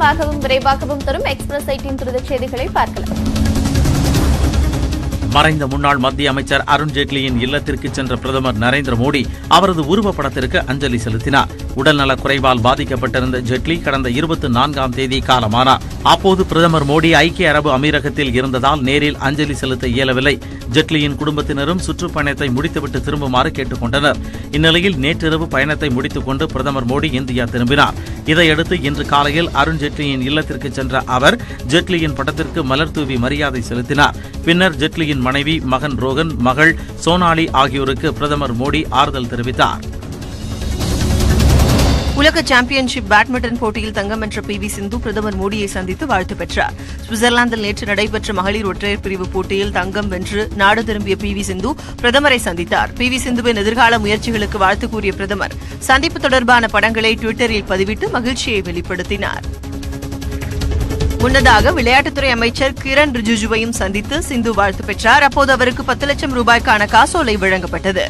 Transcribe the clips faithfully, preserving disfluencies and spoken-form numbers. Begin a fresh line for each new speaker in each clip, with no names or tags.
துல்லியமாகவும் விரைவாகவும் தரும் எக்ஸ்பிரஸ் எயிட்டின் துரித செய்திகளை பார்க்கலாம்.
மறைந்த முன்னாள் மத்திய அமைச்சர் அருண்ஜேட்லியின் இல்லத்திற்கு சென்ற பிரதமர் நரேந்திர மோடி அவரது உருவப்படத்திற்கு அஞ்சலி செலுத்தினார். உடல்நலக் குறைவால் பாதிக்கப்பட்டிருந்த ஜேட்லி கடந்த இருபத்தி நான்காம் தேதி காலமானார். அப்போது பிரதமர் மோடி ஐக்கிய அரபு அமீரகத்தில் இருந்ததால் நேரில் அஞ்சலி செலுத்த இயலவில்லை. ஜேட்லியின் குடும்பத்தினரும் சுற்றுப்பயணத்தை முடித்துவிட்டு திரும்புமாறு கேட்டுக் கொண்டனர். இந்நிலையில் நேற்றிரவு பயணத்தை முடித்துக் கொண்டு பிரதமர் மோடி இந்தியா திரும்பினார். இதையடுத்து இன்று காலையில் அருண்ஜேட்லியின் இல்லத்திற்கு சென்ற அவர் ஜேட்லியின் படத்திற்கு மலர் தூவி மரியாதை செலுத்தினார். பின்னர் ஜேட்லியின் மனைவி, மகன் ரோகன், மகள் சோனாலி ஆகியோருக்கு பிரதமர் மோடி ஆறுதல் தெரிவித்தார்.
உலக சாம்பியன்ஷிப் பேட்மிண்டன் போட்டியில் தங்கம் வென்ற பி வி சிந்து பிரதமர் மோடியை சந்தித்து வாழ்த்து பெற்றார். சுவிட்சர்லாந்தில் நேற்று நடைபெற்ற மகளிர் ஒற்றையர் பிரிவு போட்டியில் தங்கம் வென்று நாடு திரும்பிய பி வி சிந்து பிரதமரை சந்தித்தார். பி வி சிந்துவின் எதிர்கால முயற்சிகளுக்கு வாழ்த்து கூறிய பிரதமர் சந்திப்பு தொடர்பான படங்களை டுவிட்டரில் பதிவிட்டு மகிழ்ச்சியை வெளிப்படுத்தினார். முன்னதாக விளையாட்டுத்துறை அமைச்சர் கிரண் ரிஜிஜுவையும் சந்தித்து சிந்து வாழ்த்து பெற்றார். அப்போது அவருக்கு பத்து லட்சம் ரூபாய்க்கான காசோலை வழங்கப்பட்டது.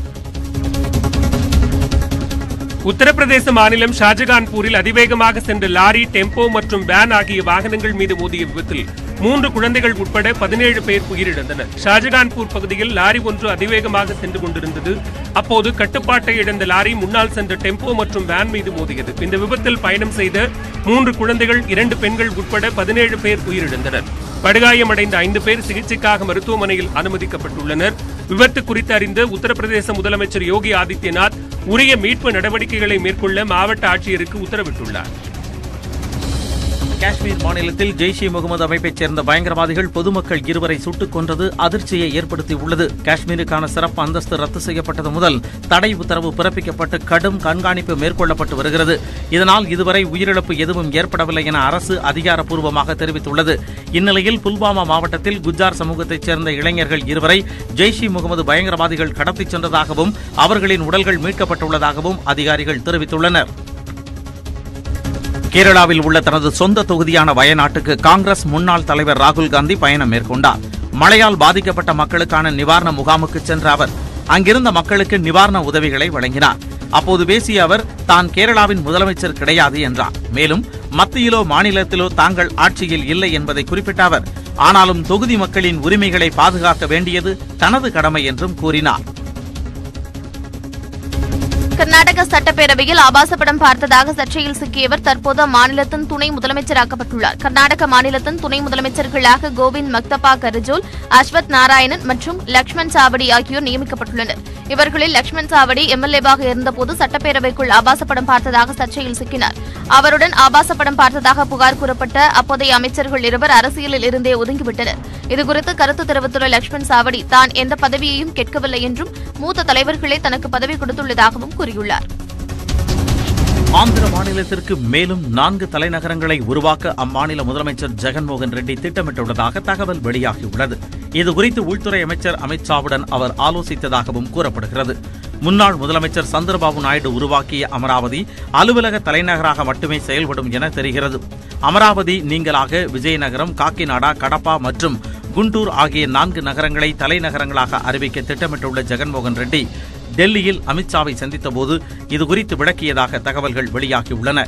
உத்தரப்பிரதேச மாநிலம் ஷாஜகான்பூரில் அதிவேகமாக சென்ற லாரி, டெம்போ மற்றும் வேன் ஆகிய வாகனங்கள் மீது மோதிய விபத்தில் மூன்று குழந்தைகள் உட்பட பதினேழு பேர் உயிரிழந்தனர். ஷாஜகான்பூர் பகுதியில் லாரி ஒன்று அதிவேகமாக சென்று கொண்டிருந்தது. அப்போது கட்டுப்பாட்டை இழந்த லாரி முன்னால் சென்ற டெம்போ மற்றும் வேன் மீது மோதியது. இந்த விபத்தில் பயணம் செய்த மூன்று குழந்தைகள், இரண்டு பெண்கள் உட்பட பதினேழு பேர் உயிரிழந்தனர். படுகாயமடைந்த ஐந்து பேர் சிகிச்சைக்காக மருத்துவமனையில் அனுமதிக்கப்பட்டுள்ளனர். விபத்து குறித்து அறிந்த உத்தரப்பிரதேச முதலமைச்சர் யோகி ஆதித்யநாத் உரிய மீட்பு நடவடிக்கைகளை மேற்கொள்ள மாவட்ட ஆட்சியருக்கு உத்தரவிட்டுள்ளார்.
காஷ்மீர் மாநிலத்தில் ஜெய்ஷ் இ முகமது அமைப்பைச் சேர்ந்த பயங்கரவாதிகள் பொதுமக்கள் இருவரை சுட்டுக் கொன்றது அதிர்ச்சியை ஏற்படுத்தியுள்ளது. காஷ்மீருக்கான சிறப்பு அந்தஸ்து ரத்து செய்யப்பட்டது முதல் தடை உத்தரவு பிறப்பிக்கப்பட்டு கடும் கண்காணிப்பு மேற்கொள்ளப்பட்டு வருகிறது. இதனால் இதுவரை உயிரிழப்பு எதுவும் ஏற்படவில்லை என அரசு அதிகாரப்பூர்வமாக தெரிவித்துள்ளது. இந்நிலையில் புல்வாமா மாவட்டத்தில் குஜார் சமூகத்தைச் சேர்ந்த இளைஞர்கள் இருவரை ஜெய்ஷ் இ முகமது பயங்கரவாதிகள் கடத்திச் சென்றதாகவும் அவர்களின் உடல்கள் மீட்கப்பட்டுள்ளதாகவும் அதிகாரிகள் தெரிவித்துள்ளனர். கேரளாவில் உள்ள தனது சொந்த தொகுதியான வயநாட்டுக்கு காங்கிரஸ் முன்னாள் தலைவர் ராகுல் காந்தி பயணம் மேற்கொண்டார். மழையால் பாதிக்கப்பட்ட மக்களுக்கான நிவாரண முகாமுக்கு சென்ற அவர் அங்கிருந்த மக்களுக்கு நிவாரண உதவிகளை வழங்கினார். அப்போது பேசிய அவர் தான் கேரளாவின் முதலமைச்சர் கிடையாது என்றார். மேலும் மத்தியிலோ மாநிலத்திலோ தாங்கள் ஆட்சியில் இல்லை என்பதை குறிப்பிட்ட அவர், ஆனாலும் தொகுதி மக்களின் உரிமைகளை பாதுகாக்க வேண்டியது தனது கடமை என்றும் கூறினார்.
கர்நாடக சட்டப்பேரவையில் ஆபாச படம் பார்த்ததாக சர்ச்சையில் சிக்கியவர் தற்போது அம்மாநிலத்தின் துணை முதலமைச்சராக்கப்பட்டுள்ளார். கர்நாடக மாநிலத்தின் துணை முதலமைச்சர்களாக கோவிந்த் மக்தப்பா கரஜோல், அஸ்வத் நாராயணன் மற்றும் லக்ஷ்மண் சாவடி ஆகியோர் நியமிக்கப்பட்டுள்ளனர். இவர்களில் லக்ஷ்மண் சாவடி எம்எல்ஏவாக இருந்தபோது சட்டப்பேரவைக்குள் ஆபாச படம் பார்த்ததாக சர்ச்சையில் சிக்கினார். அவருடன் ஆபாச படம் பார்த்ததாக புகார் கூறப்பட்ட அப்போதைய அமைச்சர்கள் இருவர் அரசியலில் இருந்தே ஒதுங்கிவிட்டனர். இதுகுறித்து கருத்து தெரிவித்துள்ள லக்ஷ்மண் சாவடி தான் எந்த பதவியையும் கேட்கவில்லை என்றும் மூத்த தலைவர்களே தனக்கு பதவி கொடுத்துள்ளதாகவும் கூறியுள்ளார்.
ஆந்திர மாநிலத்திற்கு மேலும் நான்கு தலைநகரங்களை உருவாக்க அம்மாநில முதலமைச்சர் ஜெகன்மோகன் ரெட்டி திட்டமிட்டுள்ளதாக தகவல் வெளியாகியுள்ளது. இதுகுறித்து உள்துறை அமைச்சர் அமித் ஷாவுடன் அவர் ஆலோசித்ததாகவும் கூறப்படுகிறது. முன்னாள் முதலமைச்சர் சந்திரபாபு நாயுடு உருவாக்கிய அமராவதி அலுவலக தலைநகராக மட்டுமே செயல்படும் என தெரிகிறது. அமராவதி நீங்கலாக விஜயநகரம், காக்கிநாடா, கடப்பா மற்றும் குண்டூர் ஆகிய நான்கு நகரங்களை தலைநகரங்களாக அறிவிக்க திட்டமிட்டுள்ள ஜெகன்மோகன் ரெட்டி டெல்லியில் அமித்ஷாவை சந்தித்தபோது இதுகுறித்து விளக்கியதாக தகவல்கள் வெளியாகியுள்ளன.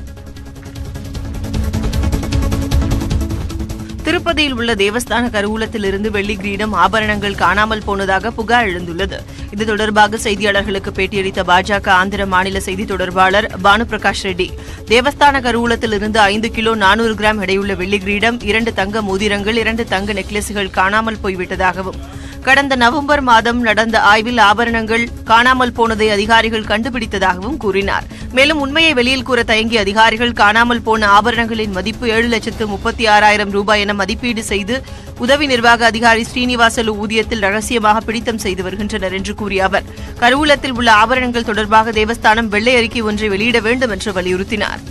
திருப்பதியில் உள்ள தேவஸ்தான கருவூலத்திலிருந்து வெள்ளி கிரீடம், ஆபரணங்கள் காணாமல் போனதாக புகார் எழுந்துள்ளது. இது தொடர்பாக செய்தியாளர்களுக்கு பேட்டியளித்த பாஜக ஆந்திர மாநில செய்தி தொடர்பாளர் பானு பிரகாஷ் ரெட்டி, தேவஸ்தான கருவூலத்திலிருந்து ஐந்து கிலோ நானூறு கிராம் எடையுள்ள வெள்ளி கிரீடம், இரண்டு தங்க மோதிரங்கள், இரண்டு தங்க நெக்லஸுகள் காணாமல் போய்விட்டதாகவும், கடந்த நவம்பர் மாதம் நடந்த ஆய்வில் ஆபரணங்கள் காணாமல் போனதை அதிகாரிகள் கண்டுபிடித்ததாகவும் கூறினார். மேலும் உண்மையை வெளியில் கூற தயங்கிய அதிகாரிகள் காணாமல் போன ஆபரணங்களின் மதிப்பு ஏழு லட்சத்து முப்பத்தி ஆறாயிரம் ரூபாய் என மதிப்பீடு செய்து உதவி நிர்வாக அதிகாரி ஸ்ரீனிவாசலு ஊதியத்தில் ரகசியமாக பிடித்தம் செய்து வருகின்றனர் என்று கூறிய அவர், கருவூலத்தில் உள்ள ஆபரணங்கள் தொடர்பாக தேவஸ்தானம் வெள்ளை அறிக்கை ஒன்றை வெளியிட வேண்டும் என்று வலியுறுத்தினார்.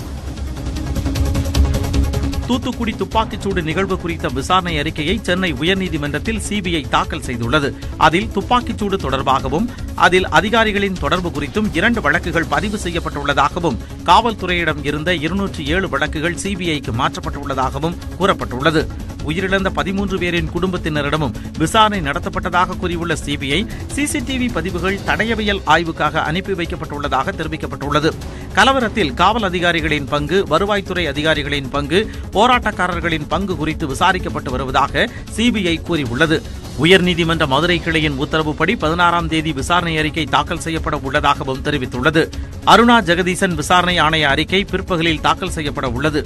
தூத்துக்குடி துப்பாக்கிச்சூடு நிகழ்வு குறித்த விசாரணை அறிக்கையை சென்னை உயர்நீதிமன்றத்தில் சிபிஐ தாக்கல் செய்துள்ளது. அதில் துப்பாக்கிச்சூடு தொடர்பாகவும் அதில் அதிகாரிகளின் தொடர்பு குறித்தும் இரண்டு வழக்குகள் பதிவு செய்யப்பட்டுள்ளதாகவும், காவல்துறையிடம் இருந்த இருநூற்றி ஏழு வழக்குகள் சிபிஐக்கு மாற்றப்பட்டுள்ளதாகவும் கூறப்பட்டுள்ளது. உயிரிழந்த பதிமூன்று பேரின் குடும்பத்தினரிடமும் விசாரணை நடத்தப்பட்டதாக கூறியுள்ள சிபிஐ, சிசிடிவி பதிவுகள் தடயவியல் ஆய்வுக்காக அனுப்பி வைக்கப்பட்டுள்ளதாக தெரிவிக்கப்பட்டுள்ளது. கலவரத்தில் காவல் அதிகாரிகளின் பங்கு, வருவாய்த்துறை அதிகாரிகளின் பங்கு, போராட்டக்காரர்களின் பங்கு குறித்து விசாரிக்கப்பட்டு வருவதாக சிபிஐ கூறியுள்ளது. உயர்நீதிமன்ற மதுரை கிளையின் உத்தரவுப்படி பதினாறாம் தேதி விசாரணை அறிக்கை தாக்கல் செய்யப்பட உள்ளதாகவும் தெரிவித்துள்ளது. அருணா ஜெகதீசன் விசாரணை ஆணைய அறிக்கை பிற்பகலில் தாக்கல் செய்யப்பட உள்ளது.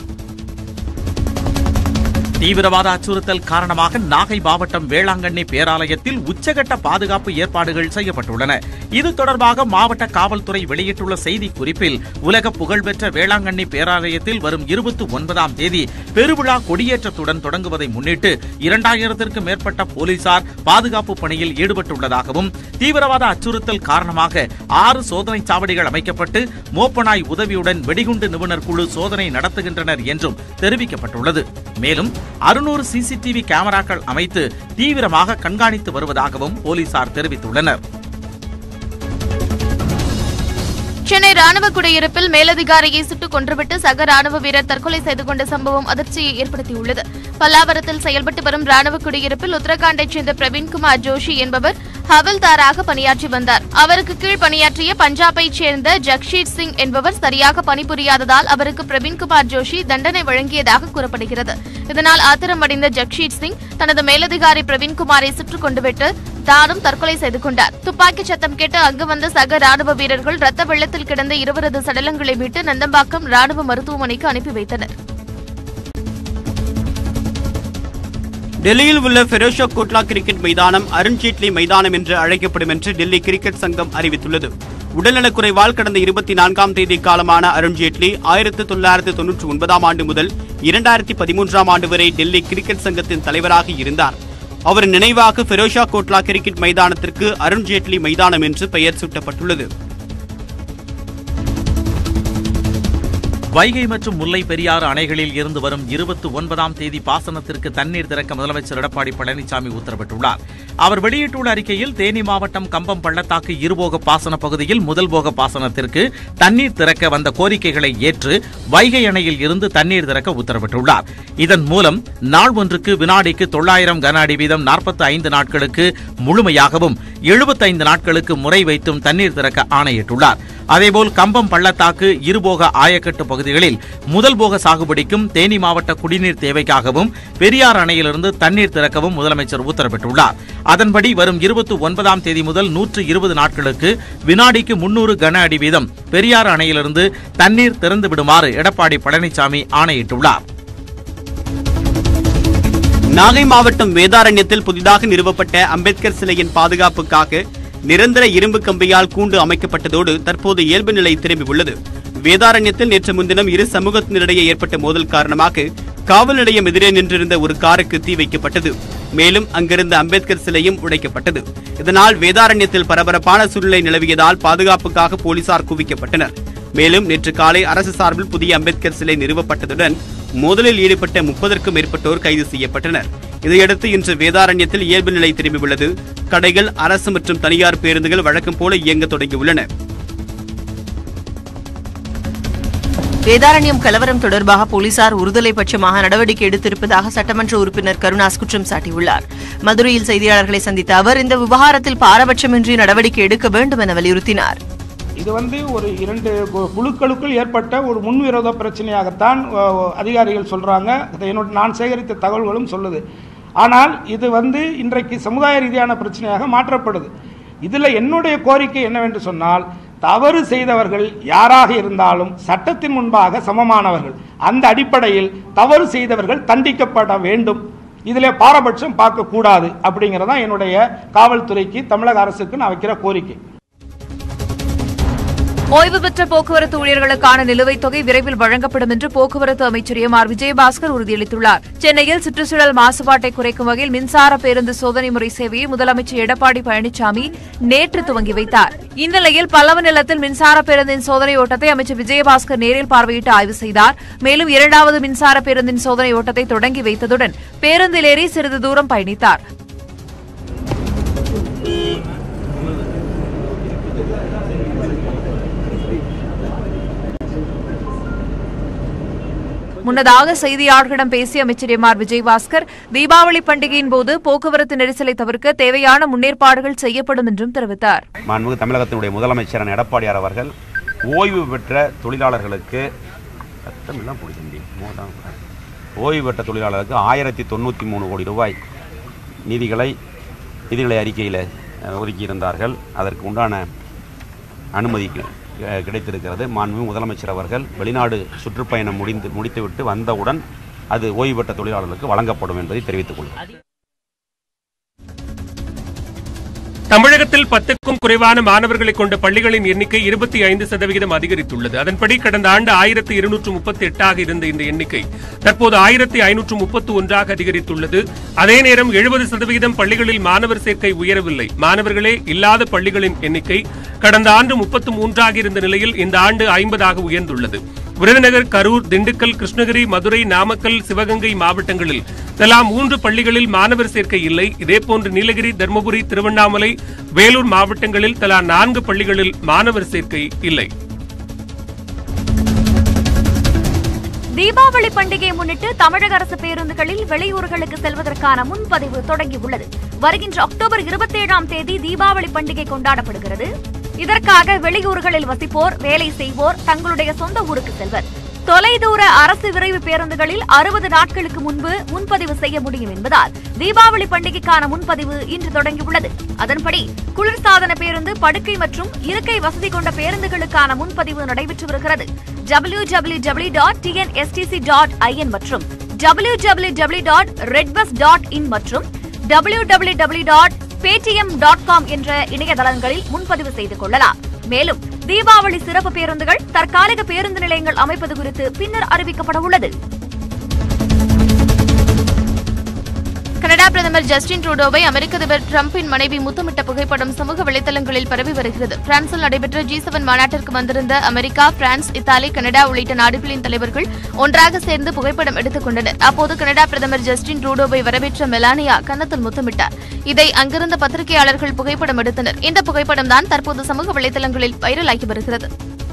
தீவிரவாத அச்சுறுத்தல் காரணமாக நாகை மாவட்டம் வேளாங்கண்ணி பேராலயத்தில் உச்சகட்ட பாதுகாப்பு ஏற்பாடுகள் செய்யப்பட்டுள்ளன. இது தொடர்பாக மாவட்ட காவல்துறை வெளியிட்டுள்ள செய்திக்குறிப்பில், உலக புகழ்பெற்ற வேளாங்கண்ணி பேராலயத்தில் வரும் இருபத்தி ஒன்பதாம் தேதி பெருவிழா கொடியேற்றத்துடன் தொடங்குவதை முன்னிட்டு இரண்டாயிரத்திற்கும் மேற்பட்ட போலீசார் பாதுகாப்பு பணியில் ஈடுபட்டுள்ளதாகவும், தீவிரவாத அச்சுறுத்தல் காரணமாக ஆறு சோதனை சாவடிகள் அமைக்கப்பட்டு மோப்பனாய் உதவியுடன் வெடிகுண்டு நிபுணர் குழு சோதனை நடத்துகின்றனர் என்றும் தெரிவிக்கப்பட்டுள்ளது. மேலும் அறுநூறு சிசிடிவி கேமராக்கள் அமைத்து தீவிரமாக கண்காணித்து வருவதாகவும் போலீசார் தெரிவித்துள்ளனர்.
சென்னை ராணுவ குடியிருப்பில் மேலதிகாரியை சுட்டுக் கொன்றுவிட்டு சக ராணுவ வீரர் தற்கொலை செய்து கொண்ட சம்பவம் அதிர்ச்சியை ஏற்படுத்தியுள்ளது. பல்லாவரத்தில் செயல்பட்டு வரும் ராணுவ குடியிருப்பில் உத்தரகாண்டைச் சேர்ந்த பிரவீன்குமார் ஜோஷி என்பவர் ஹவல்தாராக பணியாற்றி வந்தார். அவருக்கு கீழ் பணியாற்றிய பஞ்சாபைச் சேர்ந்த ஜக்ஷீத் சிங் என்பவர் சரியாக பணிபுரியாததால் அவருக்கு பிரவீன்குமார் ஜோஷி தண்டனை வழங்கியதாக கூறப்படுகிறது. இதனால் ஆத்திரமடைந்த ஜக்ஷீத் சிங் தனது மேலதிகாரி பிரவீன்குமாரை சுட்டுக் கொண்டுவிட்டு தானும் தற்கொலை செய்து கொண்டார். துப்பாக்கிச் சத்தம் கேட்டு அங்கு வந்த சக ராணுவ வீரர்கள் ரத்த வெள்ளத்தில் கிடந்த இருவரது சடலங்களை மீட்டு நந்தம்பாக்கம் ராணுவ மருத்துவமனைக்கு அனுப்பி வைத்தனர்.
டெல்லியில் உள்ள ஃபெரோஷா கோட்லா கிரிக்கெட் மைதானம் அருண்ஜேட்லி மைதானம் என்று அழைக்கப்படும் என்று டெல்லி கிரிக்கெட் சங்கம் அறிவித்துள்ளது. உடல்நலக்குறைவால் கடந்த இருபத்தி நான்காம் தேதி காலமான அருண்ஜேட்லி ஆயிரத்தி தொள்ளாயிரத்தி தொன்னூற்றி ஒன்பதாம் ஆண்டு முதல் இரண்டாயிரத்தி பதிமூன்றாம் ஆண்டு வரை டெல்லி கிரிக்கெட் சங்கத்தின் தலைவராக இருந்தார். அவர் நினைவாக ஃபெரோஷா கோட்லா கிரிக்கெட் மைதானத்திற்கு அருண்ஜேட்லி மைதானம் என்று பெயர் சூட்டப்பட்டுள்ளது.
வைகை மற்றும் முல்லை பெரியாறு அணைகளில் இருந்து வரும் இருபத்தி ஒன்பதாம் தேதி பாசனத்திற்கு தண்ணீர் திறக்க முதலமைச்சர் எடப்பாடி பழனிசாமி உத்தரவிட்டுள்ளார். அவர் வெளியிட்டுள்ள அறிக்கையில், தேனி மாவட்டம் கம்பம் பள்ளத்தாக்கு இருபோக பாசன பகுதியில் முதல் போக பாசனத்திற்கு தண்ணீர் திறக்க வந்த கோரிக்கைகளை ஏற்று வைகை அணையில் இருந்து தண்ணீர் திறக்க உத்தரவிட்டுள்ளார். இதன் மூலம் நாள் ஒன்றுக்கு வினாடிக்கு தொள்ளாயிரம் கன அடி வீதம் நாற்பத்தி ஐந்து நாட்களுக்கு முழுமையாகவும் எழுபத்தைந்து நாட்களுக்கு முறை வைத்தும் தண்ணீர் திறக்க ஆணையிட்டுள்ளார். அதேபோல் கம்பம் பள்ளத்தாக்கு இருபோக ஆயக்கட்டு பகுதிகளில் முதல் போக சாகுபடிக்கும் தேனி மாவட்ட குடிநீர் தேவைக்காகவும் பெரியார் அணையிலிருந்து தண்ணீர் திறக்கவும் முதலமைச்சர் உத்தரவிட்டுள்ளார். அதன்படி வரும் இருபத்தி ஒன்பதாம் தேதி முதல் நூற்று இருபது நாட்களுக்கு வினாடிக்கு முன்னூறு கன அடி வீதம் பெரியார் அணையிலிருந்து தண்ணீர் திறந்து விடுமாறு எடப்பாடி பழனிசாமி ஆணையிட்டுள்ளார்.
நாகை மாவட்டம் வேதாரண்யத்தில் புதிதாக நிறுவப்பட்ட அம்பேத்கர் சிலையின் பாதுகாப்புக்காக நிரந்தர இரும்பு கம்பியால் கூண்டு அமைக்கப்பட்டதோடு தற்போது இயல்பு நிலை திரும்பியுள்ளது. வேதாரண்யத்தில் நேற்று முன்தினம் இரு சமூகத்தினரிடையே ஏற்பட்ட மோதல் காரணமாக காவல் நிலையம் எதிரே நின்றிருந்த ஒரு காருக்கு தீ வைக்கப்பட்டது. மேலும் அங்கிருந்த அம்பேத்கர் சிலையும் உடைக்கப்பட்டது. இதனால் வேதாரண்யத்தில் பரபரப்பான சூழ்நிலை நிலவியதால் பாதுகாப்புக்காக போலீசார் குவிக்கப்பட்டனர். மேலும் நேற்று காலை அரசு சார்பில் புதிய அம்பேத்கர் சிலை நிறுவப்பட்டதுடன் மோதலில் ஈடுபட்ட முப்பதற்கும் மேற்பட்டோர் கைது செய்யப்பட்டனர். இதையடுத்து இன்று வேதாரண்யத்தில் இயல்பு நிலை திரும்பியுள்ளது. கடைகள், அரசு மற்றும் தனியார் பேருந்துகள் வழக்கம் போல இயங்க தொடங்கியுள்ளன.
வேதாரண்யம் கலவரம் தொடர்பாக போலீசார் ஒருதலை பட்சமாக நடவடிக்கை எடுத்திருப்பதாக சட்டமன்ற உறுப்பினர் கருணாஸ் குற்றம் சாட்டியுள்ளார். மதுரையில் செய்தியாளர்களை சந்தித்த அவர் இந்த விவகாரத்தில் பாரபட்சமின்றி நடவடிக்கை எடுக்க வேண்டும் என வலியுறுத்தினார்.
இது வந்து ஒரு இரண்டு குழுக்களுக்குள் ஏற்பட்ட ஒரு முன்விரோத பிரச்சனையாகத்தான் அதிகாரிகள் சொல்றாங்க. என்னோட நான் சேகரித்த தகவல்களும் சொல்லுது. ஆனால் இது வந்து இன்றைக்கு சமுதாய ரீதியான பிரச்சனையாக மாற்றப்படுது. இதில் என்னுடைய கோரிக்கை என்னவென்று சொன்னால், தவறு செய்தவர்கள் யாராக இருந்தாலும் சட்டத்தின் முன்பாக சமமானவர்கள். அந்த அடிப்படையில் தவறு செய்தவர்கள் தண்டிக்கப்பட வேண்டும். இதில் பாரபட்சம் பார்க்கக்கூடாது அப்படிங்கிறதான் என்னுடைய காவல்துறைக்கு, தமிழக அரசுக்கு நான் வைக்கிற கோரிக்கை.
ஓய்வு பெற்ற போக்குவரத்து ஊழியர்களுக்கான நிலுவைத் தொகை விரைவில் வழங்கப்படும் என்று போக்குவரத்து அமைச்சர் எம் ஆர் விஜயபாஸ்கர் உறுதியளித்துள்ளார். சென்னையில் சுற்றுச்சூழல் மாசுபாட்டை குறைக்கும் வகையில் மின்சார பேருந்து சோதனை முறை சேவையை முதலமைச்சர் எடப்பாடி பழனிசாமி நேற்று துவங்கி வைத்தார். இந்நிலையில் பல்லவ நிலத்தில் மின்சார பேருந்தின் சோதனை ஓட்டத்தை அமைச்சர் விஜயபாஸ்கர் நேரில் பார்வையிட்டு ஆய்வு செய்தார். மேலும் இரண்டாவது மின்சார பேருந்தின் சோதனை ஓட்டத்தை தொடங்கி வைத்ததுடன் பேருந்தில் ஏறி சிறிது தூரம் பயணித்தார். முன்னதாக செய்தியாளர்களிடம் பேசிய அமைச்சர் எம் ஆர் விஜயபாஸ்கர், தீபாவளி பண்டிகையின் போது போக்குவரத்து நெரிசலை தவிர்க்க தேவையான முன்னேற்பாடுகள் செய்யப்படும் என்றும் தெரிவித்தார்.
மாண்புமிகு தமிழகத்தினுடைய முதலமைச்சர் எடப்பாடியார் அவர்கள் ஓய்வு பெற்ற தொழிலாளர்களுக்கு ஓய்வு பெற்ற தொழிலாளர்களுக்கு ஆயிரத்தி தொண்ணூற்றி மூணு கோடி ரூபாய் நிதிகளை நிதிநிலை அறிக்கையில் ஒதுக்கியிருந்தார்கள். அதற்கு உண்டான அனுமதி கிடைத்திருக்கிறது. மாண்புமிகு முதலமைச்சர் அவர்கள் வெளிநாடு சுற்றுப்பயணம் முடிந்து முடித்துவிட்டு வந்தவுடன் அது ஓய்வு பெற்ற தொழிலாளர்களுக்கு வழங்கப்படும் என்பதை தெரிவித்துக் கொள்கிறேன்.
தமிழகத்தில் பத்துக்கும் குறைவான மாணவர்களை கொண்ட பள்ளிகளின் எண்ணிக்கை இருபத்தி ஐந்து சதவீதம் அதிகரித்துள்ளது. அதன்படி கடந்த ஆண்டு ஆயிரத்தி இருநூற்று முப்பத்தி எட்டாக இருந்த இந்த எண்ணிக்கை தற்போது ஆயிரத்தி ஐநூற்று முப்பத்தி ஒன்றாக அதிகரித்துள்ளது. அதே நேரம் எழுபது சதவீதம் பள்ளிகளில் மாணவர் சேர்க்கை உயரவில்லை. மாணவர்களே இல்லாத பள்ளிகளின் எண்ணிக்கை கடந்த ஆண்டு முப்பத்தி மூன்றாக இருந்த நிலையில் இந்த ஆண்டு ஐம்பதாக உயர்ந்துள்ளது. விருதுநகர், கரூர், திண்டுக்கல், கிருஷ்ணகிரி, மதுரை, நாமக்கல், சிவகங்கை மாவட்டங்களில் தலா மூன்று பள்ளிகளில் மாணவர் சேர்க்கை இல்லை. இதேபோன்று நீலகிரி, தருமபுரி, திருவண்ணாமலை, வேலூர் மாவட்டங்களில் தலா நான்கு பள்ளிகளில் மாணவர் சேர்க்கை இல்லை.
தீபாவளி பண்டிகையை முன்னிட்டு தமிழக அரசு பேருந்துகளில் வெளியூர்களுக்கு செல்வதற்கான முன்பதிவு தொடங்கியுள்ளது. வருகின்ற அக்டோபர் இருபத்தி ஏழாம் தேதி தீபாவளி பண்டிகை கொண்டாடப்படுகிறது. இதற்காக வெளியூர்களில் வசிப்போர், வேலை செய்வோர் தங்களுடைய சொந்த ஊருக்கு செல்வர். தொலைதூர அரசு விரைவு பேருந்துகளில் அறுபது நாட்களுக்கு முன்பு முன்பதிவு செய்ய முடியும் என்பதால் தீபாவளி பண்டிகைக்கான முன்பதிவு இன்று தொடங்கியுள்ளது. அதன்படி குளிர்சாதன பேருந்து, படுக்கை மற்றும் இருக்கை வசதி கொண்ட பேருந்துகளுக்கான முன்பதிவு நடைபெற்று வருகிறது. W W W dot T N S T C dot I N மற்றும் W W W dot redBus dot in மற்றும் W W W dot Paytm dot com என்ற இணையதளங்களில் முன்பதிவு செய்து கொள்ளலாம். மேலும் தீபாவளி சிறப்பு பேருந்துகள், தற்காலிக பேருந்து நிலையங்கள் அமைப்பது குறித்து பின்னர் அறிவிக்கப்பட உள்ளது.
கனடா பிரதமர் ஜஸ்டின் ட்ரூடோவை அமெரிக்க அதிபர் டிரம்பின் மனைவி முத்தமிட்ட புகைப்படம் சமூக வலைதளங்களில் பரவி வருகிறது. பிரான்சில் நடைபெற்ற ஜி செவன் மாநாட்டிற்கு வந்திருந்த அமெரிக்கா, பிரான்ஸ், இத்தாலி, கனடா உள்ளிட்ட நாடுகளின் தலைவர்கள் ஒன்றாக சேர்ந்து புகைப்படம் எடுத்துக் கொண்டனர். அப்போது கனடா பிரதமர் ஜஸ்டின் ட்ரூடோவை வரவேற்ற மெலானியா கன்னத்தில் முத்தமிட்டார். இதை அங்கிருந்த பத்திரிகையாளர்கள் புகைப்படம் எடுத்தனர். இந்த புகைப்படம் தான் தற்போது சமூக வலைதளங்களில் வைரலாகி வருகிறது.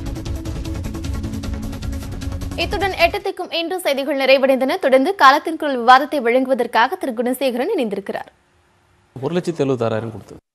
இத்துடன் எட்டத்திற்கும் இன்று செய்திகள் நிறைவடைந்தன. தொடர்ந்து காலத்தின் குரல் விவாதத்தை வழங்குவதற்காக திரு குணசேகரன் இணைந்திருக்கிறார்.
ஒரு லட்சத்தி எழுபத்தி ஆறாயிரம் கொடுத்தது.